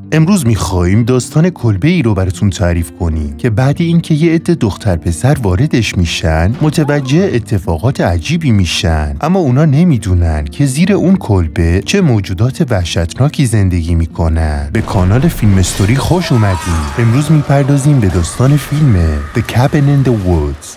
امروز میخوایم داستان کلبه ای رو براتون تعریف کنیم که بعد اینکه یه عده دختر پسر واردش میشن متوجه اتفاقات عجیبی میشن، اما اونا نمیدونن که زیر اون کلبه چه موجودات وحشتناکی زندگی میکنن. به کانال فیلم استوری خوش اومدین. امروز میپردازیم به داستان فیلم The Cabin in the Woods.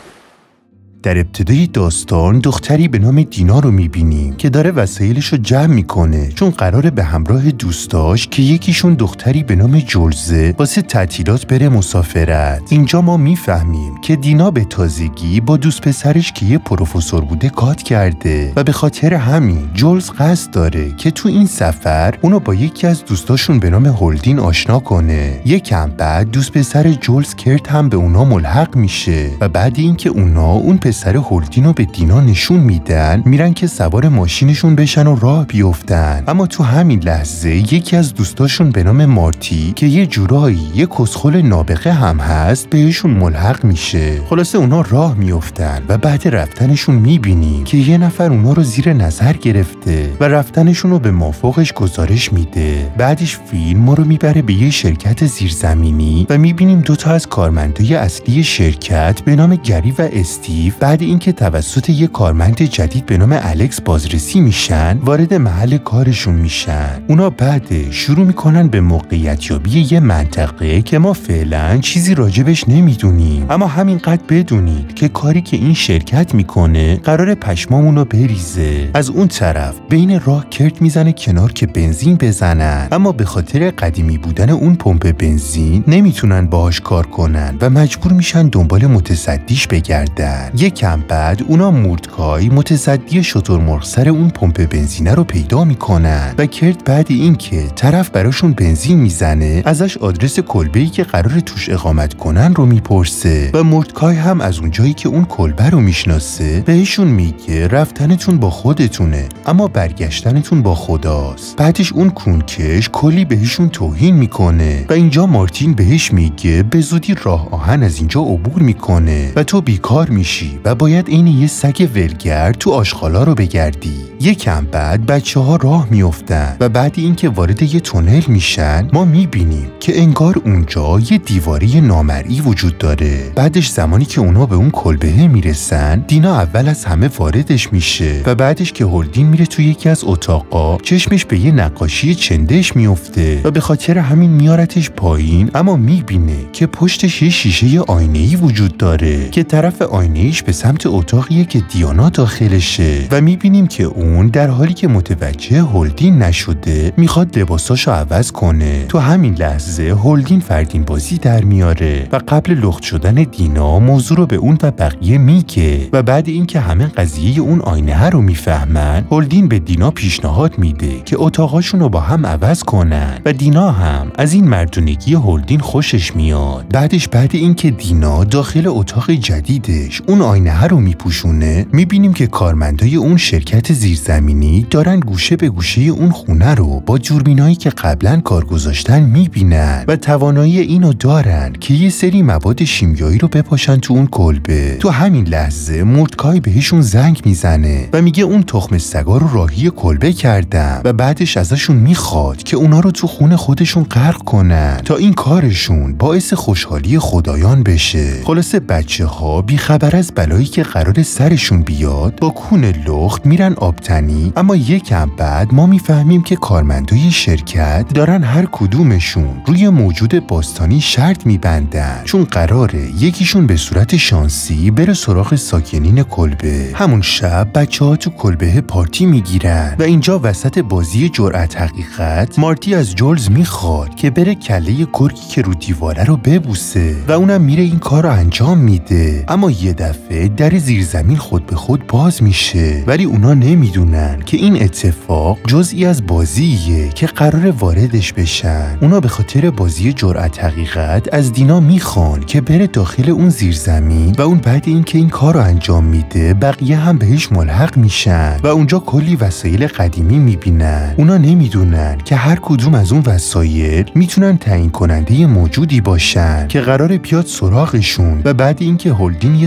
در ابتدای داستان دختری به نام دینا رو میبینیم که داره وسایلش رو جمع میکنه، چون قراره به همراه دوستاش که یکیشون دختری به نام جلزه واسه تعطیلات بره مسافرت. اینجا ما میفهمیم که دینا به تازگی با دوست پسرش که یه پروفسور بوده قاط کرده و به خاطر همین جلز قصد داره که تو این سفر اونو با یکی از دوستاشون به نام هولدین آشنا کنه. یکم بعد دوست پسر جلز کرت هم به اونا ملحق میشه و بعد اینکه اونا اون پسر هولدین رو به دینا نشون میدن، میرن که سوار ماشینشون بشن و راه بیفتن. اما تو همین لحظه یکی از دوستاشون به نام مارتی که یه جورایی یه کسخل نابغه هم هست بهشون ملحق میشه. خلاصه اونا راه میفتن و بعد رفتنشون میبینیم که یه نفر اونا رو زیر نظر گرفته و رفتنشون رو به مافوقش گزارش میده. بعدش فیلم ما رو میبره به یه شرکت زیرزمینی و میبینیم دوتا از کارمندای اصلی شرکت به نام گری و استیو بعد اینکه توسط یک کارمند جدید به نام الکس بازرسی میشن وارد محل کارشون میشن. اونا بعد شروع میکنن به موقعیت یابی یه منطقه که ما فعلا چیزی راجبش نمیدونیم، اما همینقدر بدونید که کاری که این شرکت میکنه قرار پشمامونو بریزه. از اون طرف بین راه کرت میزنه کنار که بنزین بزنن، اما به خاطر قدیمی بودن اون پمپ بنزین نمیتونن باهاش کار کنن و مجبور میشن دنبال متصدیش بگردن. یکم بعد اونا موردکای متصدی شترمرغ سر اون پمپ بنزینه رو پیدا میکنن و کرت بعد اینکه طرف براشون بنزین میزنه ازش آدرس کلبه‌ای که قرار توش اقامت کنن رو میپرسه و موردکای هم از اونجایی که اون کلبه رو میشناسه بهشون میگه رفتنتون با خودتونه اما برگشتنتون با خداست. بعدش اون کونکش کلی بهشون توهین میکنه و اینجا مارتین بهش میگه به زودی راه آهن از اینجا عبور میکنه و تو بیکار میشی و باید این یه سگ ولگرد تو آشغالا رو بگردی. یکم بعد بچه‌ها راه میافتن و بعد اینکه وارد یه تونل میشن ما میبینیم که انگار اونجا یه دیواری نامرئی وجود داره. بعدش زمانی که اونا به اون کلبه میرسن دینا اول از همه واردش میشه و بعدش که هولدین میره تو یکی از اتاقا چشمش به یه نقاشی چندش میفته و به خاطر همین میارتش پایین، اما میبینه که پشتش یه شیشه آینه‌ای وجود داره که طرف آینه‌ایش به سمت اتاقیه که دیانا داخلشه و میبینیم که اون در حالی که متوجه هولدین نشده میخواد لباساشو عوض کنه. تو همین لحظه هولدین فردین بازی در میاره و قبل لخت شدن دینا موضوع رو به اون و بقیه میگه و بعد اینکه همه قضیه اون آینه رو میفهمن هولدین به دینا پیشنهاد میده که اتاقاشون رو با هم عوض کنن و دینا هم از این مردونگی هولدین خوشش میاد. بعد اینکه دینا داخل اتاق جدیدش اون آینه رو میپوشونه میبینیم که کارمندای اون شرکت زیرزمینی دارن گوشه به گوشه اون خونه رو با دوربینایی که قبلا کار گذاشتن میبینن و توانایی اینو دارن که یه سری مواد شیمیایی رو بپاشن تو اون کلبه. تو همین لحظه موردکای بهشون زنگ میزنه و میگه اون تخم سگا رو راهی کلبه کردن و بعدش ازشون میخواد که اونا رو تو خونه خودشون غرق کنن تا این کارشون باعث خوشحالی خدایان بشه. خلاصه بچه‌ها بیخبر از بلایی که قرار سرشون بیاد با کون لخت میرن آبتنی، اما یکم بعد ما میفهمیم که کارمندای شرکت دارن هر کدومشون روی موجود باستانی شرط میبندن، چون قراره یکیشون به صورت شانسی بره سراغ ساکنین کلبه. همون شب بچه‌ها تو کلبه پارتی میگیرن و اینجا وسط بازی جرأت حقیقت مارتی از جلز میخواد که بره کله گرگی که رو دیواره رو ببوسه و اونم میره این کار رو انجام میده، اما یه دفعه در زیرزمین خود به خود باز میشه، ولی اونا نمیدونن که این اتفاق جزئی از بازیه که قرار واردش بشن. اونا به خاطر بازی جرأت حقیقت از دینا میخوان که بره داخل اون زیرزمین و اون بعد اینکه این کار رو انجام میده بقیه هم بهش ملحق میشن و اونجا کلی وسایل قدیمی میبینن. اونا نمیدونن که هر کدوم از اون وسایل میتونن تعیین کننده موجودی باشن که قرار بیاد سراغشون و بعد اینکه هولدین یه صندوق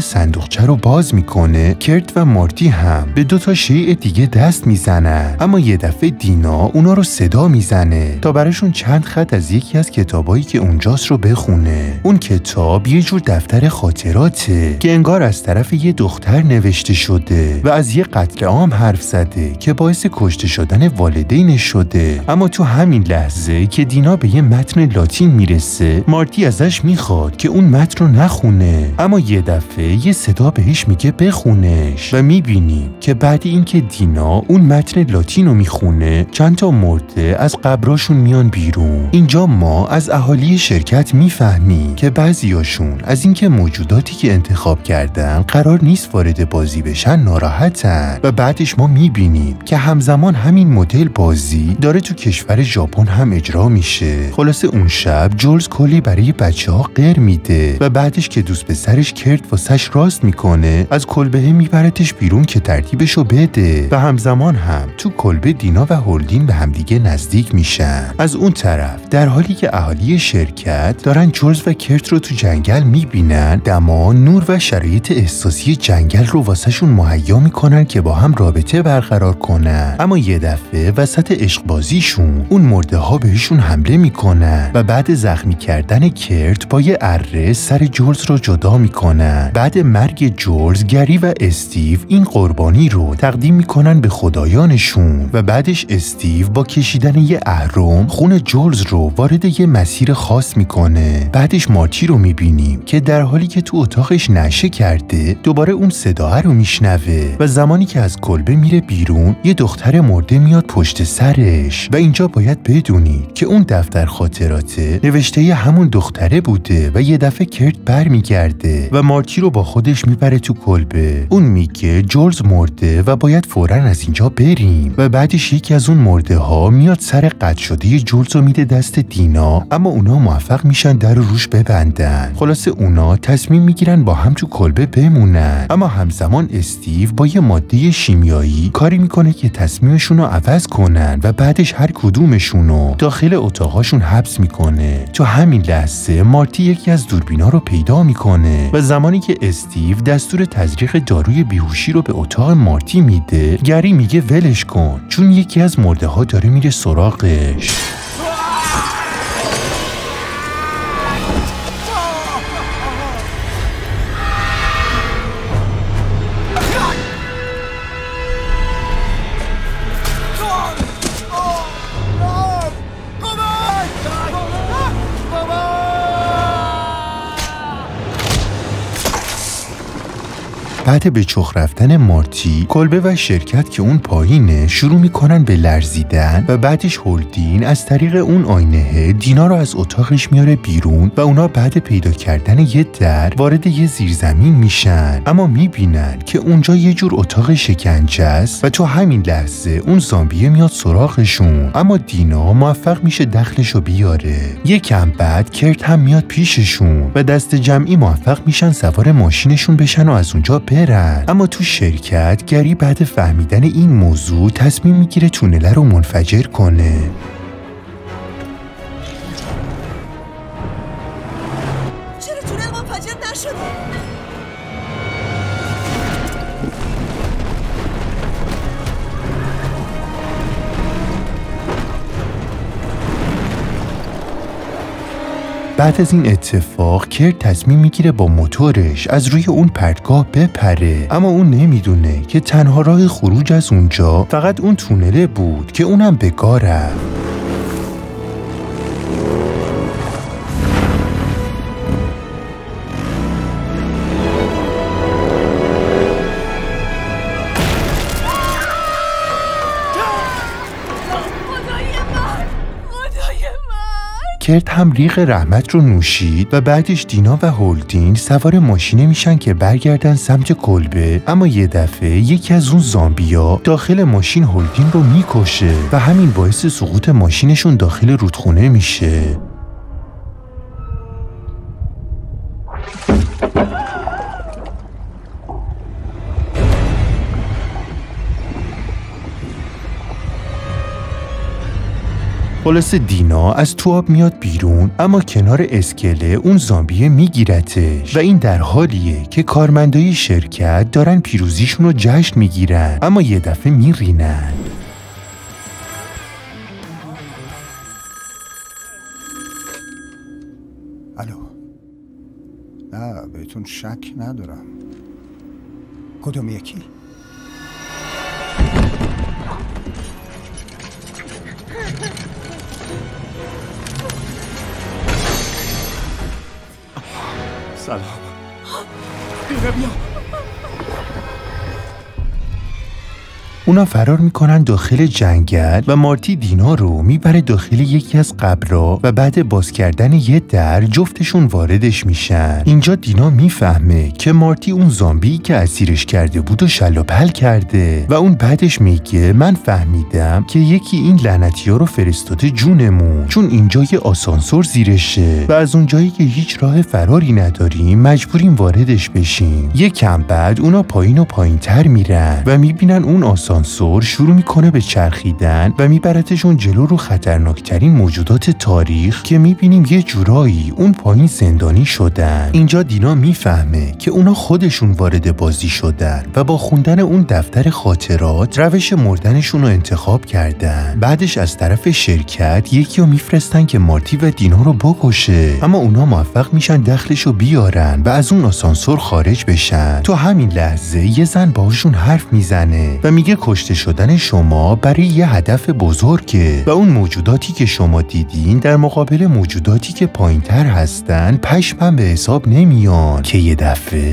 تاقچه رو باز میکنه، کرت و مارتی هم به 2 شیء دیگه دست میزنن. اما یه دفعه دینا اونا رو صدا میزنه تا براشون چند خط از یکی از کتابایی که اونجاست رو بخونه. اون کتاب یه جور دفتر خاطراته که انگار از طرف یه دختر نوشته شده و از یه قتل عام حرف زده که باعث کشته شدن والدینش شده. اما تو همین لحظه که دینا به یه متن لاتین میرسه، مارتی ازش میخواد که اون متن رو نخونه، اما یه دفعه یه صدا بهش میگه بخونش و میبینیم که بعد اینکه دینا اون متن لاتین رو میخونه، چند تا مرده از قبراشون میان بیرون. اینجا ما از اهالی شرکت میفهمیم که بعضیاشون از اینکه موجوداتی که انتخاب کردن قرار نیست وارد بازی بشن ناراحتن و بعدش ما میبینیم که همزمان همین مدل بازی داره تو کشور ژاپن هم اجرا میشه. خلاصه اون شب جولز کلی برای بچه‌ها قر میده و بعدش که دوست پسرش کرت واسش راست میکنه، از کلبه میبرتش بیرون که ترتیبشو بده و همزمان هم تو کلبه دینا و هولدین به همدیگه نزدیک میشن. از اون طرف در حالی که اهالی شرکت دارن جولز و کرت رو تو جنگل میبینن، دما، نور و شرایط احساسی جنگل رو واسهشون مهیا میکنن که با هم رابطه برقرار کنن. اما یه دفعه وسط عشق بازیشون اون مرده ها بهشون حمله میکنن و بعد زخمی کردن کرت با یه اره سر جولز رو جدا میکنن. بعد مرگ جولز، گری و استیو این قربانی رو تقدیم میکنن به خدایانشون و بعدش استیو با کشیدن یه اهرم خون جولز رو وارد یه مسیر خاص میکنه. بعدش مارتی رو میبینیم که در حالی که تو اتاقش نشه کرده دوباره اون صدا رو میشنوه و زمانی که از کلبه میره بیرون یه دختر مرده میاد پشت سرش و اینجا باید بدونید که اون دفتر خاطراته نوشته ی همون دختره بوده و یه دفعه کرت برمیگرده و مارتی رو با خودش میبره تو کلبه. اون میگه جولز مرده و باید فوراً از اینجا بریم و بعدش یکی از اون مرده ها میاد سر قطع شده جولز رو میده دست دینا، اما اونا موفق میشن در رو روش ببندن. خلاصه اونا تصمیم میگیرن با هم تو کلبه بمونن، اما همزمان استیو با یه ماده شیمیایی کاری میکنه که تصمیمشون رو عوض کنن و بعدش هر کدومشون رو داخل اتاقاشون حبس میکنه. تو همین لحظه مارتی یکی از دوربینا رو پیدا میکنه و زمانی که استیو دستور تزریق داروی بیهوشی رو به اتاق مارتی میده، گری میگه ولش کن چون یکی از مرده ها داره میره سراغش. بعد به چخ رفتن مارتی، کلبه و شرکت که اون پایینه شروع میکنن به لرزیدن و بعدش هولدین از طریق اون آینه دینا رو از اتاقش میاره بیرون و اونا بعد پیدا کردن یه در وارد یه زیرزمین میشن، اما میبینن که اونجا یه جور اتاق شکنجه است و تو همین لحظه اون زامبیه میاد سراغشون، اما دینا موفق میشه دخلشو بیاره. یکم بعد کرت هم میاد پیششون و دست جمعی موفق میشن سوار ماشینشون بشن و از اونجا برن. اما تو شرکت گری بعد فهمیدن این موضوع تصمیم میگیره تونله رو منفجر کنه. چرا تونل منفجر نشده؟ بعد از این اتفاق کرت تصمیم میگیره با موتورش از روی اون پرتگاه بپره، اما اون نمیدونه که تنها راه خروج از اونجا فقط اون تونله بود که اونم به گار رفت. کرت هم ریق رحمت رو نوشید و بعدش دینا و هولدین سوار ماشینه میشن که برگردن سمت کلبه، اما یه دفعه یکی از اون زامبیا داخل ماشین هولدین رو میکشه و همین باعث سقوط ماشینشون داخل رودخونه میشه. خلاصه دینا از تو آب میاد بیرون، اما کنار اسکله اون زامبیه میگیرتش و این در حالیه که کارمندای شرکت دارن پیروزیشون رو جشن میگیرن، اما یه دفعه میرینن. الو. نه بهتون شک ندارم. کدوم یکی؟ سلام. بیا. اونا فرار میکنن داخل جنگل و مارتی دینا رو میبره داخل یکی از قبرها و بعد باز کردن یه در جفتشون واردش میشن. اینجا دینا میفهمه که مارتی اون زامبی که اسیرش کرده بود و شلاپل کرده و اون بعدش میگه من فهمیدم که یکی این لعنتی‌ها رو فرستاده جونمون، چون اینجا یه آسانسور زیرشه و از اونجایی که هیچ راه فراری نداریم مجبوریم واردش بشیم. یکم بعد اونا پایین و پایین‌تر میرن و میبینن اون آسانسور شروع میکنه به چرخیدن و میبرتشون جلو رو خطرناکترین موجودات تاریخ که میبینیم یه جورایی اون پایین زندانی شدن. اینجا دینا میفهمه که اونا خودشون وارد بازی شدن و با خوندن اون دفتر خاطرات روش مردنشون رو انتخاب کردن. بعدش از طرف شرکت یکی رو میفرستن که مارتی و دینا رو بکشه، اما اونا موفق میشن دخلش رو بیارن و از اون آسانسور خارج بشن. تو همین لحظه یه زن باهاشون حرف میزنه و میگه کشته شدن شما برای یه هدف بزرگه و اون موجوداتی که شما دیدین در مقابل موجوداتی که پایین‌تر هستن پشمم به حساب نمیان که یه دفعه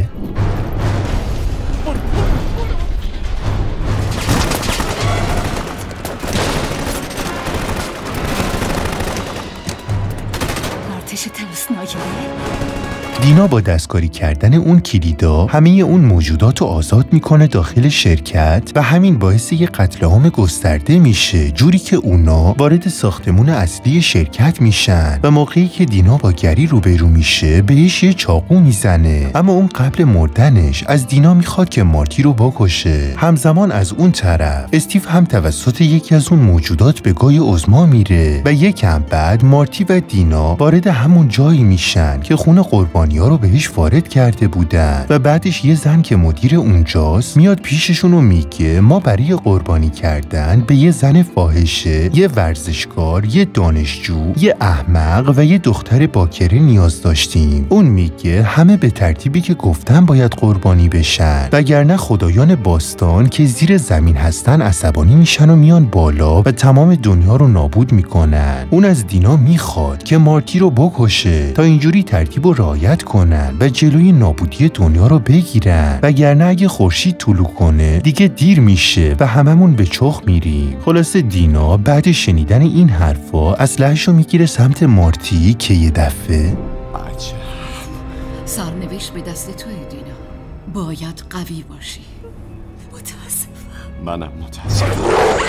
دینا با دستکاری کردن اون کلیدا همه اون موجودات رو آزاد میکنه داخل شرکت و همین باعث یه قتل عام گسترده میشه، جوری که اونا وارد ساختمون اصلی شرکت میشن و موقعی که دینا با گری روبرو میشه بهش یه چاقو میزنه، اما اون قبل مردنش از دینا میخواد که مارتی رو بکشه. همزمان از اون طرف استیو هم توسط یکی از اون موجودات به گای عظما میره و یکم بعد مارتی و دینا وارد همون جایی میشن که خونه قربانی رو بهش وارد کرده بودن و بعدش یه زن که مدیر اونجاست میاد پیششون و میگه ما برای قربانی کردن به یه زن فاحشه، یه ورزشکار، یه دانشجو، یه احمق و یه دختر باکره نیاز داشتیم. اون میگه همه به ترتیبی که گفتم باید قربانی بشن، وگرنه خدایان باستان که زیر زمین هستن عصبانی میشن و میان بالا و تمام دنیا رو نابود میکنن. اون از دینا میخواد که مارتی رو بکشه تا اینجوری ترتیب رو رعایت کنن و جلوی نابودی دنیا رو بگیرن، وگرنه اگه خورشید طلوع کنه دیگه دیر میشه و هممون به چخ میریم. خلاصه دینا بعد شنیدن این حرفا اسلحه‌شو میگیره سمت مارتی که یه دفعه عجب. سرنوشت به دست توی دینا، باید قوی باشی. متاسفم. منم متاسفم.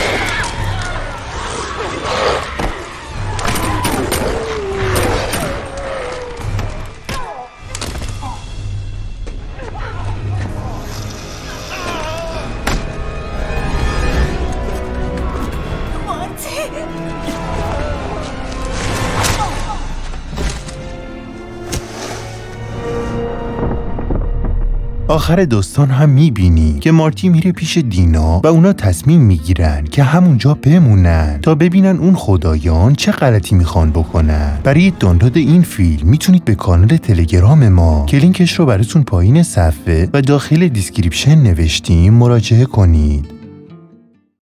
آخر داستان هم میبینی که مارتی میره پیش دینا و اونا تصمیم میگیرن که همونجا بمونن تا ببینن اون خدایان چه غلطی میخوان بکنن. برای دانلود این فیلم میتونید به کانال تلگرام ما که لینکش رو براتون پایین صفحه و داخل دیسکریپشن نوشتیم مراجعه کنید.